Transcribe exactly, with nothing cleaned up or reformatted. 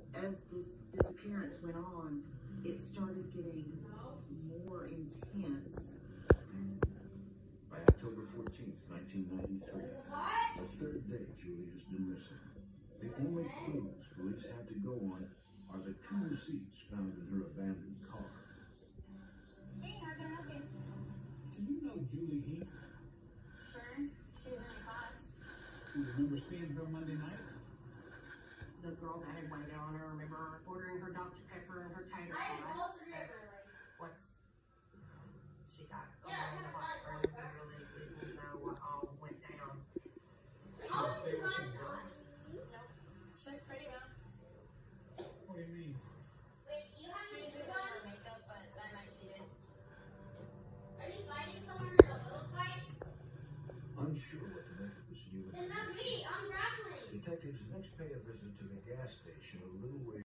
as this disappearance went on, it started getting more intense. By October fourteenth, nineteen ninety-three, the third day Julie has been missing. The only clues police have to go on are the two receipts found in her abandoned car. Hey, how can I help you? Do you know Julie Heath? Sure. She was in my class. Do you remember seeing her Monday night? The girl that had waited on her, remember ordering her Doctor Pepper and her tater I had all tots. three of my legs. What's she got Yeah, I going in the haven't hot got springs? one. We really didn't know what all went down. She didn't say what she was doing. Nope. She looks pretty though. What do you mean? Wait, you have she usually does her makeup, but that night she did. Are you fighting someone in a little fight? Unsure what to make of this new Then that's information, me. I'm grappling. detectives next pay a visit to the gas station a little way